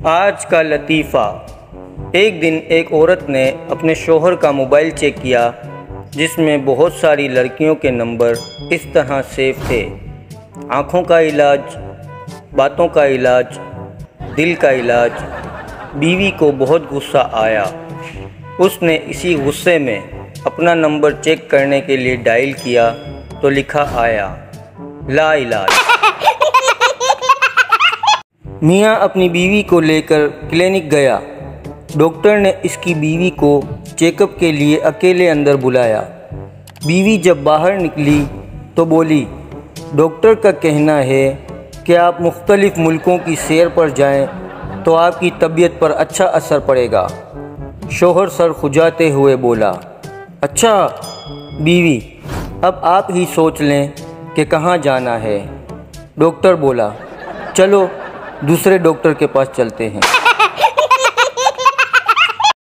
आज का लतीफ़ा। एक दिन एक औरत ने अपने शौहर का मोबाइल चेक किया जिसमें बहुत सारी लड़कियों के नंबर इस तरह सेव थे। आँखों का इलाज, बातों का इलाज, दिल का इलाज। बीवी को बहुत गुस्सा आया। उसने इसी गुस्से में अपना नंबर चेक करने के लिए डायल किया तो लिखा आया ला इलाज। मियाँ अपनी बीवी को लेकर क्लिनिक गया। डॉक्टर ने इसकी बीवी को चेकअप के लिए अकेले अंदर बुलाया। बीवी जब बाहर निकली तो बोली, डॉक्टर का कहना है कि आप मुख्तलिफ़ मुल्कों की सैर पर जाएं तो आपकी तबीयत पर अच्छा असर पड़ेगा। शौहर सर खुजाते हुए बोला, अच्छा बीवी, अब आप ही सोच लें कि कहाँ जाना है। डॉक्टर बोला, चलो दूसरे डॉक्टर के पास चलते हैं।